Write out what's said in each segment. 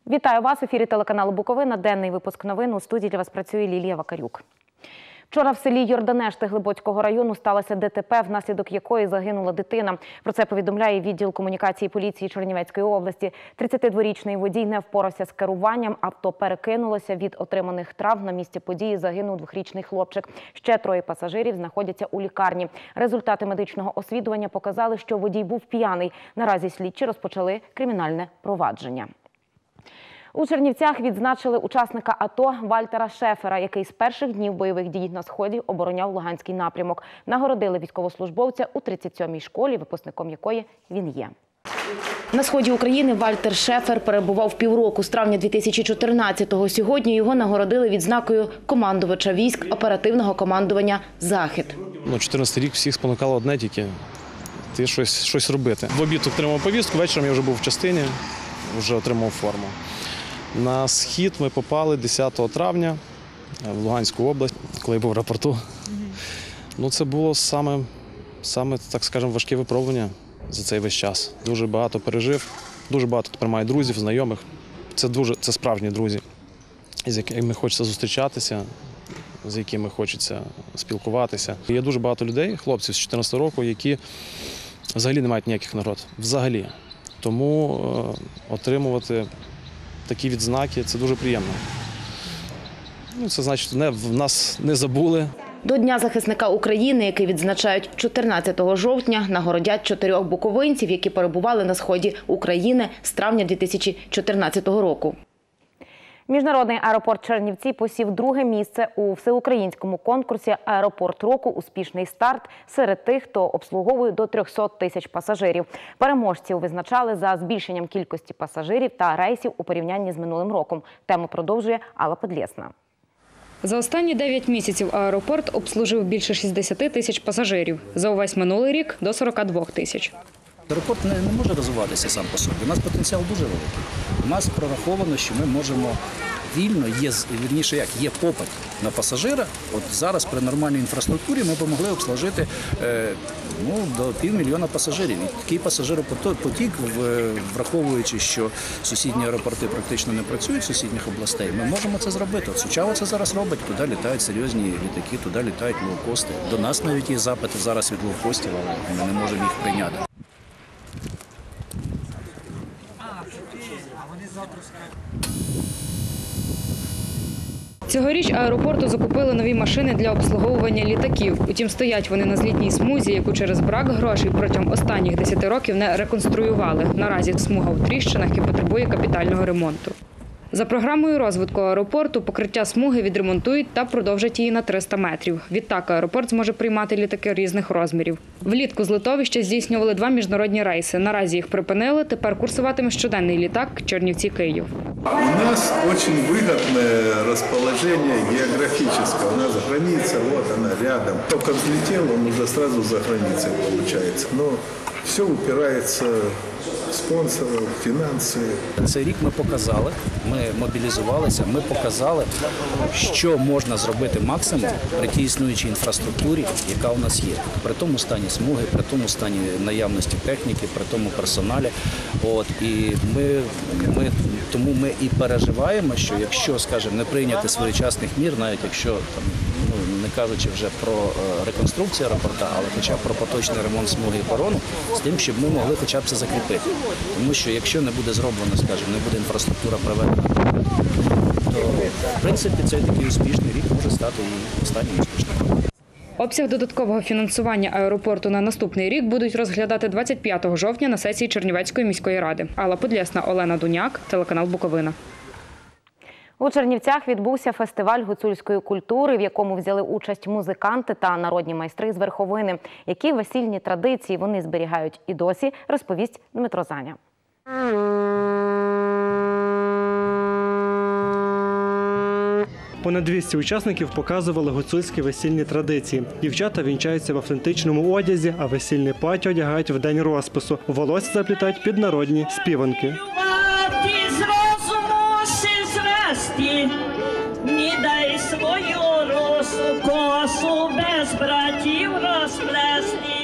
Вітаю вас в ефірі телеканалу «Буковина». Денний випуск новин. У студії для вас працює Лілія Вакарюк. Вчора в селі Йорданешти Глибоцького району сталося ДТП, внаслідок якої загинула дитина. Про це повідомляє відділ комунікації поліції Чернівецької області. 32-річний водій не впорався з керуванням, авто перекинулося. Від отриманих травм на місці події загинув 2-річний хлопчик. Ще 3 пасажирів знаходяться у лікарні. Результати медичного освідування показали, що водій був п'яний. Наразі слідчі розпочали кримінальне провадження. У Чернівцях відзначили учасника АТО Вальтера Шефера, який з перших днів бойових дій на Сході обороняв Луганський напрямок. Нагородили військовослужбовця у 37-й школі, випускником якої він є. На сході України Вальтер Шефер перебував півроку з травня 2014-го. Сьогодні його нагородили відзнакою командувача військ оперативного командування «Захід». 14-й рік всіх спонукало одне тільки – ти щось робити. В обід отримав повістку, вечором я вже був в частині, вже отримав форму. На Схід ми попали 10 травня в Луганську область, коли я був в аеропорту. Це було саме, так скажемо, важке випробування за цей весь час. Дуже багато пережив, дуже багато тепер маю друзів, знайомих. Це справжні друзі, з якими хочеться зустрічатися, з якими хочеться спілкуватися. Є дуже багато людей, хлопців з 14 року, які взагалі не мають ніяких нагород. Взагалі. Тому отримувати такі відзнаки – це дуже приємно. Це значить, в нас не забули. До Дня захисника України, який відзначають 14 жовтня, нагородять 4 буковинців, які перебували на сході України з травня 2014 року. Міжнародний аеропорт Чернівці посів 2-е місце у всеукраїнському конкурсі «Аеропорт року. Успішний старт» серед тих, хто обслуговує до 300 тисяч пасажирів. Переможців визначали за збільшенням кількості пасажирів та рейсів у порівнянні з минулим роком. Тему продовжує Алла Подлєсна. За останні 9 місяців аеропорт обслужив більше 60 тисяч пасажирів. За увесь минулий рік – до 42 тисяч. Аеропорт не може розвиватися сам по собі. У нас потенціал дуже великий. У нас прораховано, що ми можемо вільно, є попит на пасажира. От зараз при нормальній інфраструктурі ми б могли обслужити до 500 000 пасажирів. І такий пасажиропотік, враховуючи, що сусідні аеропорти практично не працюють, сусідніх областей, ми можемо це зробити. От Сучава це зараз робить, туди літають серйозні літаки, туди літають лоукости. До нас навіть є запити зараз від лоукостів, але ми не можемо їх прийняти. Цьогоріч аеропорту закупили нові машини для обслуговування літаків. Утім, стоять вони на злітній смузі, яку через брак грошей протягом останніх 10 років не реконструювали. Наразі смуга у тріщинах і потребує капітального ремонту. За програмою розвитку аеропорту покриття смуги відремонтують та продовжать її на 300 метрів. Відтак аеропорт зможе приймати літаки різних розмірів. Влітку з литовища здійснювали 2 міжнародні рейси. Наразі їх припинили, тепер курсуватиме щоденний літак Чернівці-Київ. У нас очень выгодное расположение географическое. У нас граница, вот она рядом. Только взлетел, он уже сразу за границей получается. Но все упирается в спонсоров, фінанси. Цей рік ми показали, ми мобілізувалися, ми показали, що можна зробити максимум при тій існуючій інфраструктурі, яка у нас є. При тому стані смуги, при тому стані наявності техніки, при тому персоналі. Тому ми і переживаємо, що якщо, скажімо, не прийняти своєчасних мір, навіть якщо, не кажучи вже про реконструкцію аеропорта, але хоча б про поточний ремонт смуги і перону, з тим, щоб ми могли хоча б це закріпити. Тому що якщо не буде зроблено, скажімо, не буде інфраструктура проведена, то, в принципі, цей такий успішний рік може стати і останнім успішним. Обсяг додаткового фінансування аеропорту на наступний рік будуть розглядати 25 жовтня на сесії Чернівецької міської ради. Алла Подлєсна, Олена Дуняк, телеканал «Буковина». У Чернівцях відбувся фестиваль гуцульської культури, в якому взяли участь музиканти та народні майстри з Верховини. Які весільні традиції вони зберігають і досі, розповість Дмитро Заня. Понад 200 учасників показували гуцульські весільні традиції. Дівчата вінчаються в автентичному одязі, а весільне плаття одягають в день розпису. Волосся заплітають під народні співанки. Не дай свою росу косу без братів розплести.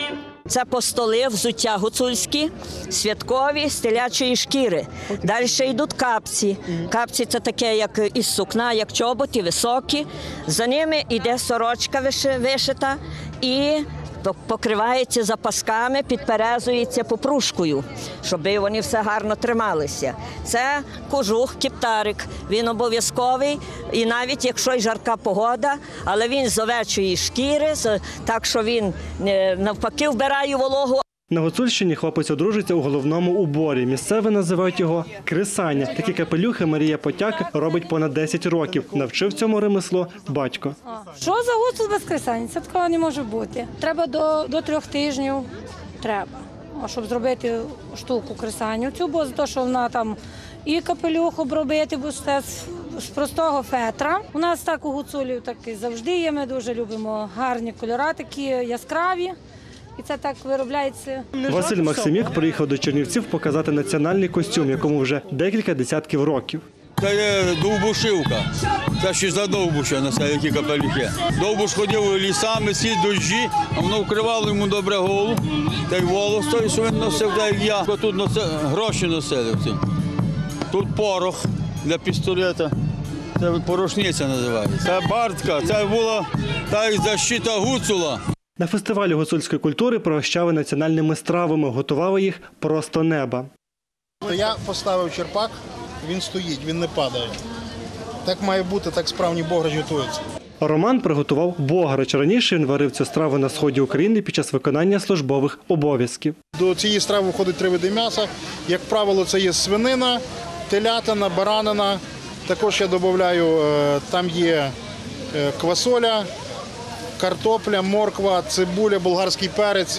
Це постоли, взуття гуцульські, святкові, з телячої шкіри. Далі йдуть капці. Капці – це таке, як із сукна, як чоботи, високі. За ними йде сорочка вишита і покривається запасками, підперезується попружкою, щоб вони все гарно трималися. Це кожух, кептарик. Він обов'язковий, і навіть якщо й жарка погода, але він з овечої шкіри, так що він навпаки вбирає вологу. На Гуцульщині хлопець одружиться у головному уборі. Місцеві називають його кресаня. Такі капелюхи Марія Потяк робить понад 10 років. Навчив цьому ремесло батько. Що за гуцул без кресання? Це такого не може бути. Треба до 3 тижнів. Треба. Щоб зробити штуку кресаню цю, бо за те, що вона там і капелюх обробити, бо це з простого фетра. У нас так у гуцулів так і завжди є. Ми дуже любимо гарні кольори, такі яскраві. І це так виробляється. Василь Максимюк приїхав до Чернівців показати національний костюм, якому вже декілька десятків років. Це є довбушивка. Це ще за довбуша несе, які капелюхи. Довбуш ходив лісами, сіль, дощі, а воно вкривало йому добре голову. Та й волос той, що він носив, так як я. Тут гроші носили. Тут порох для пістолета. Це порожниця називається. Це бартка, це була та й защита гуцула. На фестивалі гуцульської культури пригощали національними стравами, готували їх просто неба. Я поставив черпак, він стоїть, він не падає. Так має бути, так справжній бограч готується. Роман приготував бограч. Раніше він варив цю страву на сході України під час виконання службових обов'язків. До цієї страви входить 3 види м'яса. Як правило, це є свинина, телятина, баранина. Також я додаю, там є квасоля, картопля, морква, цибуля, болгарський перець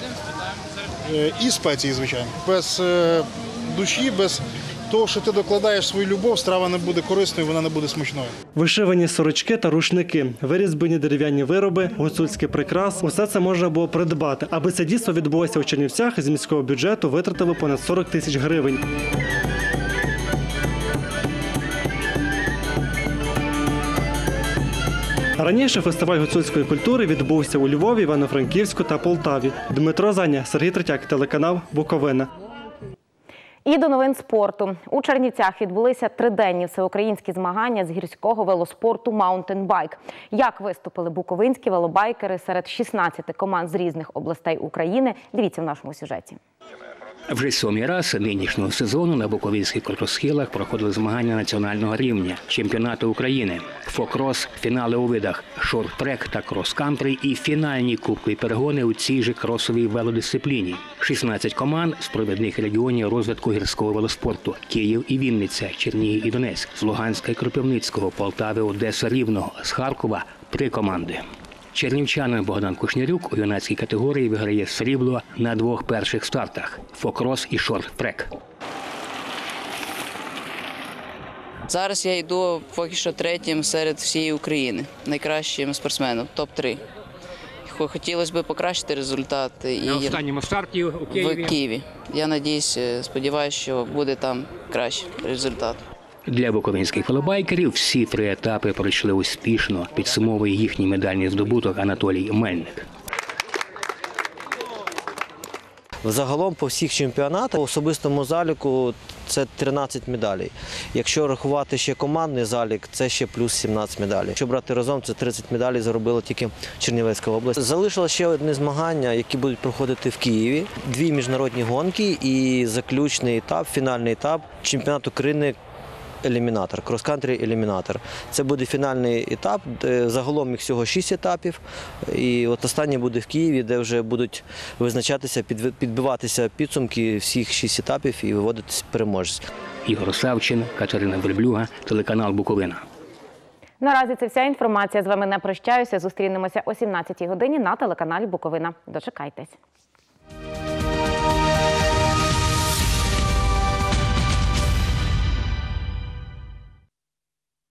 і спеції, звичайно. Без душі, без того, що ти докладаєш свою любов, страва не буде корисною, вона не буде смачною. Вишивані сорочки та рушники, вирізбані дерев'яні вироби, гуцульський прикрас – усе це можна було придбати. Аби це дійство відбулося у Чернівцях, з міського бюджету витратили понад 40 тисяч гривень. Раніше фестиваль гуцульської культури відбувся у Львові, Івано-Франківську та Полтаві. Дмитро Заня, Сергій Третяк, телеканал «Буковина». І до новин спорту. У Чернівцях відбулися 3-денні всеукраїнські змагання з гірського велоспорту «Маунтенбайк». Як виступили буковинські велобайкери серед 16 команд з різних областей України, дивіться в нашому сюжеті. Вже 7-й раз нинішнього сезону на буковинських крутосхилах проходили змагання національного рівня, чемпіонати України, фокрос, фінали у видах, шорт-трек та крос-кантри і фінальні кубкові перегони у цій же кросовій велодисципліні. 16 команд з провідних регіонів розвитку гірського велоспорту – Київ і Вінниця, Чернігів і Донецьк, з Луганська і Кропивницького, Полтави, Одеса, Рівного, з Харкова – 3 команди. Чернівчанин Богдан Кушнірюк у юнацькій категорії виграє срібло на 2 перших стартах – фокрос і шорт-трек. Зараз я йду поки що 3-м серед всієї України, найкращим спортсменом, топ-3. Хотілося б покращити результат. На останньому старті у Києві? В Києві. Я сподіваюся, що буде там кращий результат. Для буковинських велобайкерів всі 3 етапи пройшли успішно, підсумовує їхній медальний здобуток Анатолій Мельник. Загалом по всіх чемпіонатах, в особистому заліку це 13 медалей. Якщо рахувати ще командний залік, це ще плюс 17 медалей. Якщо брати разом, це 30 медалей заробила тільки Чернівецька область. Залишилось ще одне змагання, які будуть проходити в Києві. 2 міжнародні гонки і заключний етап, фінальний етап чемпіонату України елімінатор, крос-кантрі елімінатор. Це буде фінальний етап, загалом їх всього 6 етапів. І от останній буде в Києві, де вже будуть визначатися, підбиватися підсумки всіх 6 етапів і виводитися переможець. Ігор Савчин, Катерина Верблюга, телеканал «Буковина». Наразі це вся інформація. З вами не прощаюся. Зустрінемося о 17-й годині на телеканалі «Буковина». Дочекайтесь.